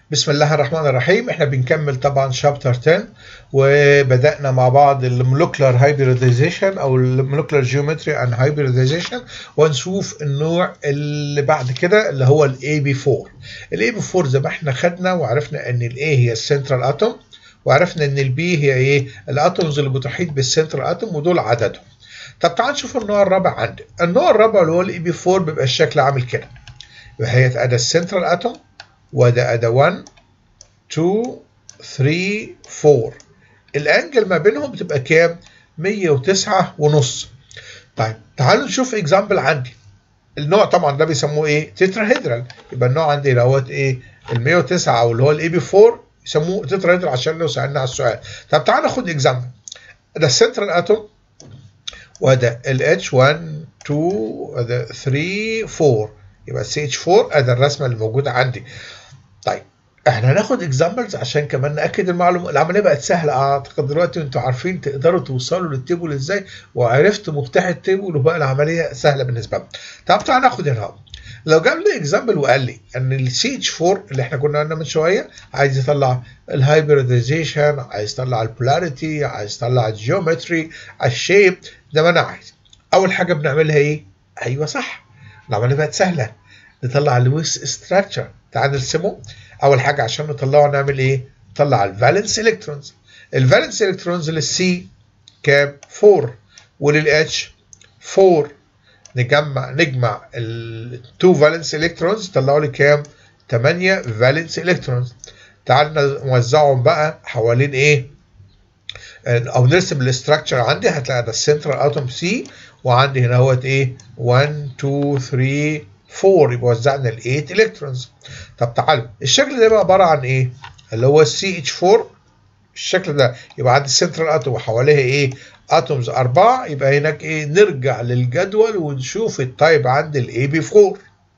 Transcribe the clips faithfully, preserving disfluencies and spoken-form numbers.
بسم الله الرحمن الرحيم. احنا بنكمل طبعا شابتر عشرة، وبدأنا مع بعض المولكيولار هايبريديزيشن او المولكيولار جيومتري اند هايبريديزيشن، ونشوف النوع اللي بعد كده اللي هو الاي بي أربعة. الاي بي أربعة زي ما احنا خدنا وعرفنا ان الاي هي السنترال اتوم، وعرفنا ان البي هي ايه الاتومز اللي بتحيط بالسنترال اتوم ودول عددهم. طب تعال نشوف النوع الرابع عندي. النوع الرابع اللي هو الاي بي أربعة بيبقى الشكل عامل كده، يبقى هي ادي السنترال اتوم وده ادي واحد اتنين تلاتة أربعة. الانجل ما بينهم بتبقى كام؟ مية وتسعة ونص. طيب تعالوا نشوف اكزامبل عندي. النوع طبعا ده بيسموه ايه؟ تتراهيدرال. يبقى النوع عندي دوت ايه؟ ال مية وتسعة او اللي هو الاي بي أربعة يسموه تتراهيدرال عشان لو سالنا على السؤال. طب تعالوا ناخد اكزامبل. ده السنترال اتوم وده ال اتش واحد اتنين وده تلاتة أربعة، يبقى سي اتش أربعة ادي الرسمه اللي موجوده عندي. طيب احنا هناخد اكزامبلز عشان كمان ناكد المعلومه. العمليه بقت سهله اعتقد دلوقتي انتوا عارفين تقدروا توصلوا للتيبل ازاي، وعرفتوا مفتاح التيبل وبقى العمليه سهله بالنسبه لكم. طب تعالى ناخد هنا. لو جاب لي اكزامبل وقال لي ان السي اتش أربعة اللي احنا كنا قلنا من شويه عايز يطلع الهايبريديزيشن، عايز يطلع البولاريتي، عايز يطلع الجيومتري، الشيب، زي ما انا عايز. اول حاجه بنعملها ايه؟ ايوه صح، العمليه بقت سهله. نطلع اللويس ستراكشر. تعال نرسمه. اول حاجه عشان نطلعه نعمل ايه؟ نطلع الفالنس الكترونز. الفالنس الكترونز للسي كام؟ أربعة، وللاتش أربعة. نجمع نجمع التو فالنس الكترونز طلعوا لي كام؟ تمانية فالنس الكترونز. تعال نوزعهم بقى حوالين ايه؟ او نرسم الاستراكشر. عندي هتلاقي ده السنترال اتوم سي، وعندي هنا اهوت ايه؟ واحد اتنين تلاتة أربعة، يبقى وزعنا ال تمانية الكترونز. طب تعالوا الشكل ده بقى عباره عن ايه؟ اللي هو السي اتش أربعة. الشكل ده يبقى عندي السنترال اتوم وحواليها ايه؟ اتومز اربعه. يبقى هناك ايه؟ نرجع للجدول ونشوف التايب عند الاي بي أربعة.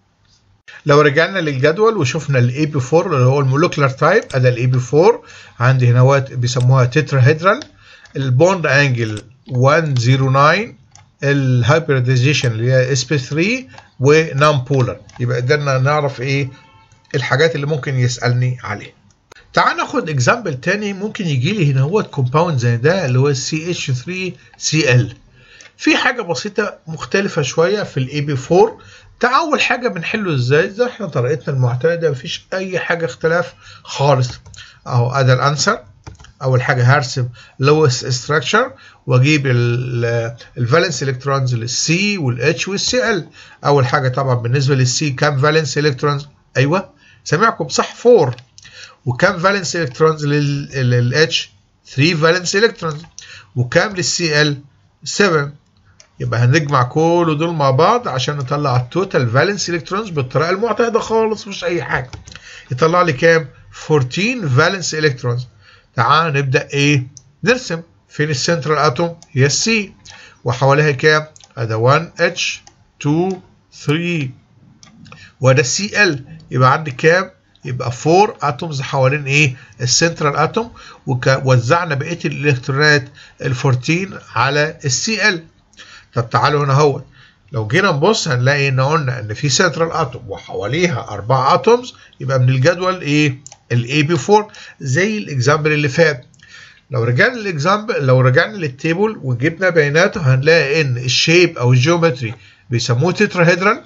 لو رجعنا للجدول وشفنا الاي بي أربعة اللي هو المولكيولار تايب، ادي الاي بي أربعة. عندي هنا وقت بيسموها تتراهيدرال. البوند انجل مية وتسعة. الهايبريديزيشن اللي هي اس بي ثلاثة، ونون بولر. يبقى قدرنا نعرف ايه الحاجات اللي ممكن يسالني عليها. تعال ناخد اكزامبل تاني. ممكن يجي لي هنا هو كومباوند زي ده اللي هو السي اتش ثلاثة سي ال. في حاجه بسيطه مختلفه شويه في الاي بي أربعة. تعال اول حاجه بنحله ازاي؟ زي احنا طريقتنا المعتاده، مفيش اي حاجه اختلاف خالص. اهو ادي الانسر. اول حاجه هرسم لويس ستراكشر واجيب الفالنس الكترونز للسي والاتش والسي ال. اول حاجه طبعا بالنسبه للسي كام فالنس الكترونز؟ ايوه سامعكم صح، أربعة. وكام فالنس الكترونز للاتش؟ ثلاثة فالنس الكترونز. وكام للسي ال؟ سبعة. يبقى هنجمع كل دول مع بعض عشان نطلع التوتال فالنس الكترونز بالطريقه المعتاده خالص، مش اي حاجه. يطلع لي كام؟ أربعتاشر فالنس الكترونز. تعال نبدا ايه؟ نرسم. فين السنترال اتوم؟ هي السي، وحواليها كام؟ ادي واحد اتش اتنين تلاتة، وده السي ال. يبقى عندي كام؟ يبقى أربعة اتومز حوالين ايه؟ السنترال اتوم، ووزعنا بقيه الالكترونات ال أربعتاشر على السي ال. طب تعالوا هنا اهوت، لو جينا نبص هنلاقي ان قلنا ان في سنترال اتوم وحواليها اربعه اتومز. يبقى من الجدول ايه؟ الاي بي أربعة زي الاكزامبل اللي فات. لو رجعنا للاكزامبل، لو رجعنا للتيبل وجبنا بياناته هنلاقي ان الشيب او الجيومتري بيسموه تتراهيدرال.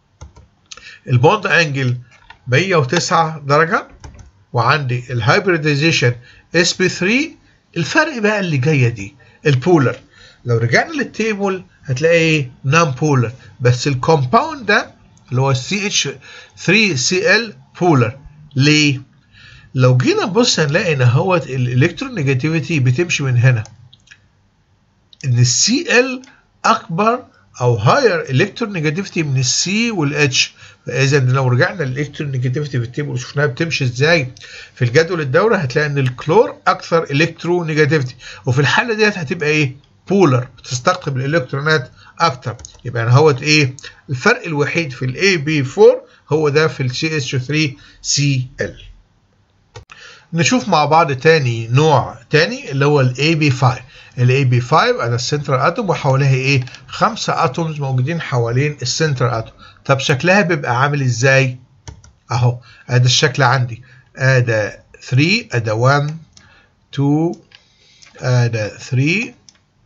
البوند انجل مية وتسعة درجه، وعندي الهايبريديزيشن اس بي ثلاثة. الفرق بقى اللي جايه دي البولر. لو رجعنا للتيبل هتلاقي ايه؟ نون بولر. بس الكومباوند ده اللي هو سي اتش ثلاثة سي ال بولر. ليه؟ لو جينا نبص هنلاقي ان هو الالكترونيجاتيفيتي بتمشي من هنا، ان السي ال اكبر او هاير الكترونيجاتيفيتي من السي والاتش. فاذا لو رجعنا للالكترونيجاتيفيتي في التيبل وشفناها بتمشي ازاي في الجدول الدوري، هتلاقي ان الكلور اكثر الكترونيجاتيفيتي، وفي الحاله ديت هتبقى ايه؟ بولر، بتستقطب الالكترونات اكتر. يبقى انا هوت ايه؟ الفرق الوحيد في الاي بي أربعة هو ده في السي اتش ثلاثة سي ال. نشوف مع بعض تاني نوع تاني اللي هو الاي بي خمسة. الاي بي خمسة انا السنترال اتوم وحواليها ايه؟ خمسه اتومز موجودين حوالين السنترال اتوم. طب شكلها بيبقى عامل ازاي؟ اهو ادي الشكل عندي. ادي ثري، ادي واحد اتنين، ادي ثري،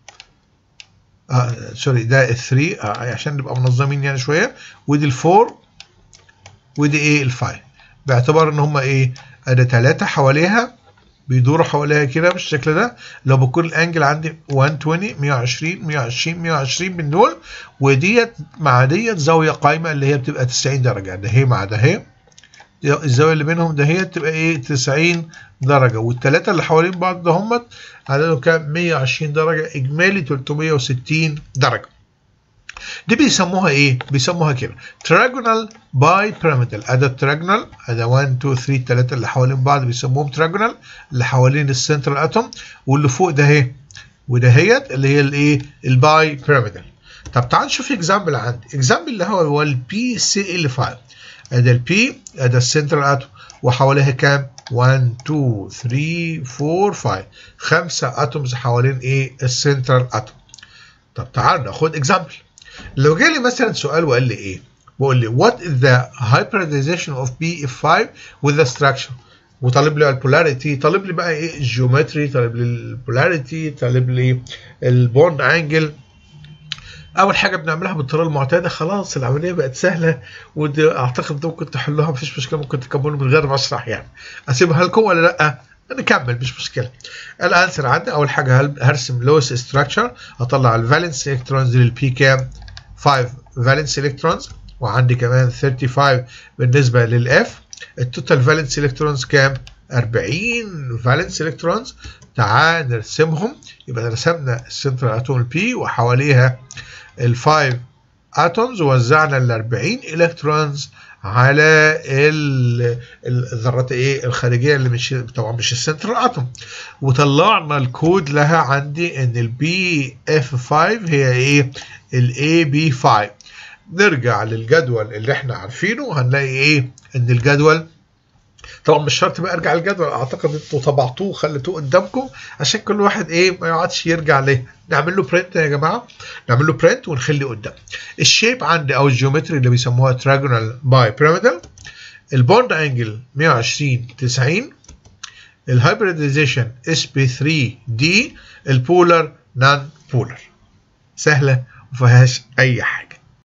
اه سوري ده ثري آه عشان نبقى منظمين يعني شويه، ودي الفور، ودي ايه الفايف، باعتبار ان هم ايه ادي ثلاثه حواليها بيدوروا حواليها كده بالشكل ده. لو بكون الانجل عندي مية وعشرين مية وعشرين مية وعشرين مية وعشرين من دول، وديت مع ديت زاويه قايمه اللي هي بتبقى تسعين درجه، ده هي مع ده هي الزاويه اللي بينهم ده هي تبقى ايه تسعين درجه، والثلاثه اللي حوالين بعض ده هم عددهم كام مية وعشرين درجه، اجمالي تلتمية وستين درجه. دي بيسموها ايه؟ بيسموها كده تراجونال باي بيراميدال. ادي التراجونال، ادي واحد اتنين تلاتة الثلاثه اللي حوالين بعض بيسموهم تراجونال اللي حوالين السنترال اتوم، واللي فوق ده اهي ودهيت اللي هي الايه الباي بيراميدال. طب تعال نشوف اكزامبل عندي، اكزامبل اللي هو هو البي سي ال خمسة. ادي البي، ادي السنترال اتوم وحواليها كام واحد اتنين تلاتة اربعة خمسة، خمسه اتومز حوالين ايه السنترال اتوم. طب تعال ناخد اكزامبل. لو جالي مثلا سؤال وقال لي ايه؟ بقول لي what is the hybridization of بي اف خمسة with the structure، وطالب لي البولاريتي، طالب لي بقى ايه الجيومتري، طالب لي البولاريتي، طالب لي البوند انجل. اول حاجه بنعملها بالطريقه المعتاده، خلاص العمليه بقت سهله، ودي اعتقد ممكن تحلوها مفيش مشكله، ممكن تكملوا من غير ما اشرح يعني. اسيبها لكم ولا لا؟ نكمل مش مشكله. الانسر عندي اول حاجه هرسم لويس ستراكشر، اطلع الفالنس الكترونز للبي كام خمسة فالنس الكترونز، وعندي كمان خمسة وثلاثين بالنسبه للاف. التوتال فالنس الكترونز كام أربعين فالنس الكترونز. تعال نرسمهم. يبقى رسمنا السنترال اتوم البي وحواليها الفايف اتومز، ووزعنا ال أربعين الكترونز على الذرات ايه الخارجيه اللي مش طبعا مش السنترال اتوم، وطلعنا الكود لها عندي ان البي اف خمسة هي ايه الاي بي خمسة. نرجع للجدول اللي احنا عارفينه هنلاقي ايه ان الجدول طبعا مش شرط بقى ارجع الجدول، اعتقد انتوا طبعتوه خليتوه قدامكم عشان كل واحد ايه ما يقعدش يرجع ليه. نعمل له برنت يا جماعه، نعمل له برنت ونخليه قدام. الشيب عندي او الجيومتري اللي بيسموها تراجونال باي بيراميدال. البوند انجل مية وعشرين تسعين. الهايبريديزيشن اس بي ثري دي. البولر نان بولر. سهله وما فيهاش اي حاجه.